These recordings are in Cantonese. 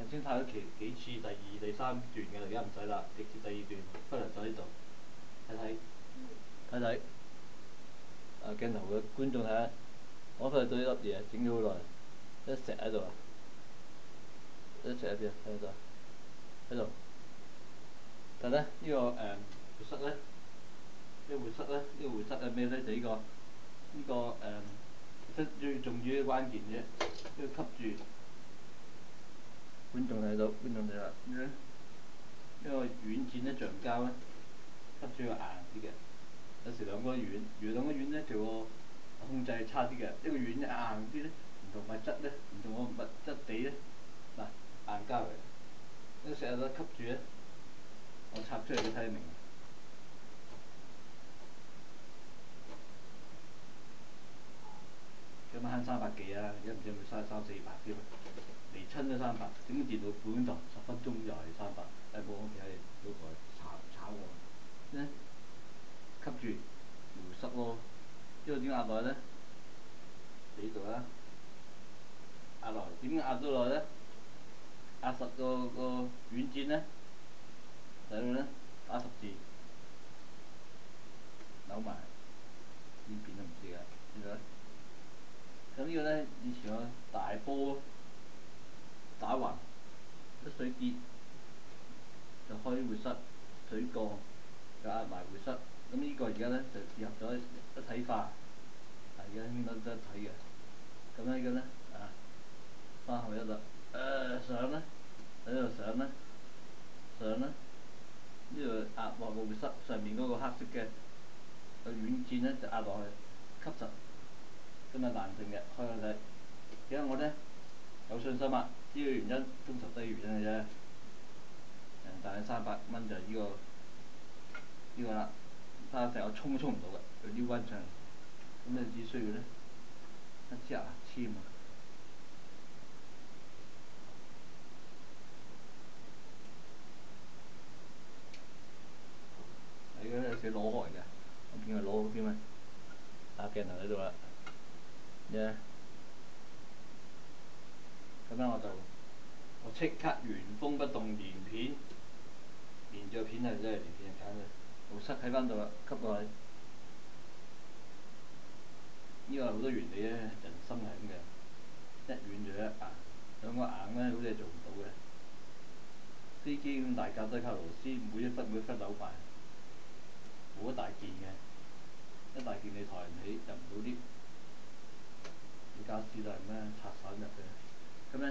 先睇咗幾次第二、第三段嘅，而家唔使啦，直接第二段忽略咗呢度，睇睇。鏡頭嘅觀眾睇下，我忽略咗呢粒嘢，整咗好耐，一石喺度啊，一石喺邊啊？睇到喺度。但咧呢個活塞咧，呢個活塞係咩咧？就呢個活塞最重要嘅關鍵啫，呢個吸住。觀眾睇啦，呢個軟墊咧橡膠咧，吸住個硬啲嘅。有時兩個軟，如果兩個軟咧，就個控制係差啲嘅。呢個軟硬啲咧，唔同物質咧，唔同個物質地咧，嗱硬膠嚟。呢個石頭都吸住咧，我插出嚟你睇得明。咁慳300幾啊！而家唔知有冇嘥300-400添，嚟親都300，整個電腦半個鐘10分鐘又係300，冇屋企人老婆炒我。咧吸住唔會濕咯，因為點壓落去咧？呢度啦，壓落嚟點壓到落去咧？壓實個軟墊咧，睇到咧打10字，扭埋邊邊都唔知㗎，見到咧？咁呢個咧，以前我大波打橫一水跌就開活塞，水降就壓埋活塞。咁呢個而家咧就結合咗一體化，而家應該都一體嘅。咁呢個咧3合1啦。上咧喺度上咧，呢度壓落個活塞上面嗰個黑色嘅個軟墊咧就壓落去吸實。今日難定嘅，開下睇。而家我咧有信心啊！呢個原因忠實低原因嘅啫。但係300蚊就係呢個啦。但係成日我衝都衝唔到嘅，佢撩翻上嚟。咁你只需要咧一支牙籤啊！你嗰啲有時攞開嘅，我見佢攞好啲咩？鏡頭喺度啦。咁樣我即刻原封不動連片，連著片係真係連片係揀嘅，活塞喺翻度啦，吸落去。呢個係好多原理咧，人生係咁嘅，一軟就一硬，兩個硬咧好似係做唔到嘅。飛機咁大架都係靠螺絲，每一忽扭埋，冇一大件嘅，一大件你抬唔起，入唔到 lift。你傢俬都係咩？拆散入嘅，咁咧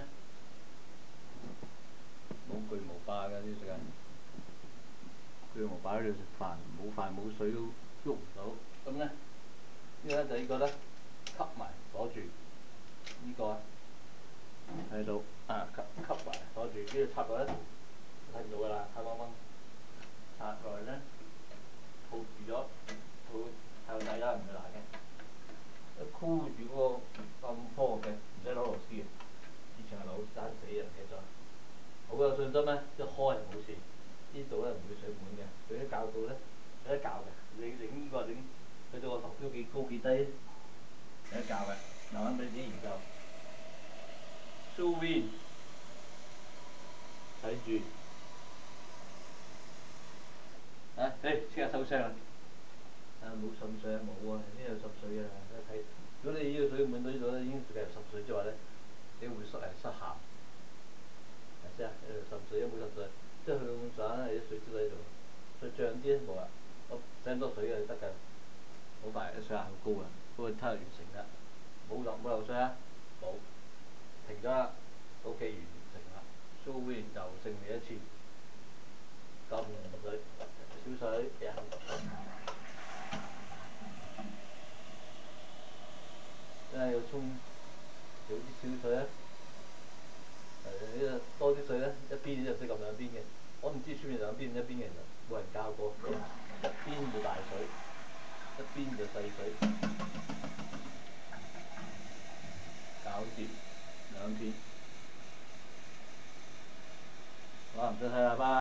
冇巨無霸㗎呢個世界，巨無霸喺度食飯，冇飯冇水都喐唔到。咁咧呢個咧就呢個咧吸埋鎖住呢個啊，喺度吸埋鎖住，呢度插落咧睇唔到㗎啦，黑掹掹插落嚟咧套住咗，套底啦，唔會爛嘅。一箍住嗰個咁科學嘅，唔使攞螺絲嘅。以前係攞生死啊，唔記得咗。好有信心咧，一開就冇事。呢度咧唔會水滿嘅，佢啲教到咧有得教嘅。你整呢個整去到個浮標幾高幾低，有得教嘅。慢慢俾自己研究。Sous-vide 睇住。即刻收聲啦！冇滲水啊，冇啊，呢度滲水啊，睇。如果你呢個水滿到呢度咧，已經入滲水，即係話咧，你會失效。係先啊，呢度滲水，冇滲水，即係去到咁上下咧，啲水積喺度，再漲啲咧冇啦。我使咁多水嘅得㗎，好快，啲水壓好高啊，不過睇下完成啦。冇漏水啊，冇，停咗啦 ，OK 完成啦。Sous-vide 又勝利一次，咁水少水人。真係要沖少啲少水啊！呢個多啲水咧，一邊就識撳兩邊嘅。我唔知出面兩邊一邊嘅，其實冇人教過。一邊就大水，一邊就細水，搞掂兩邊。好啦，唔使睇啦，拜。